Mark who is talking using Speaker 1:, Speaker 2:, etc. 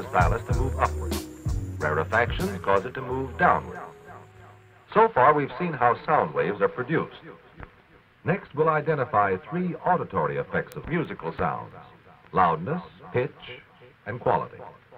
Speaker 1: stylus to move upward. Rarefactions cause it to move downward. So far, we've seen how sound waves are produced. Next, we'll identify 3 auditory effects of musical sounds: loudness, pitch, and quality.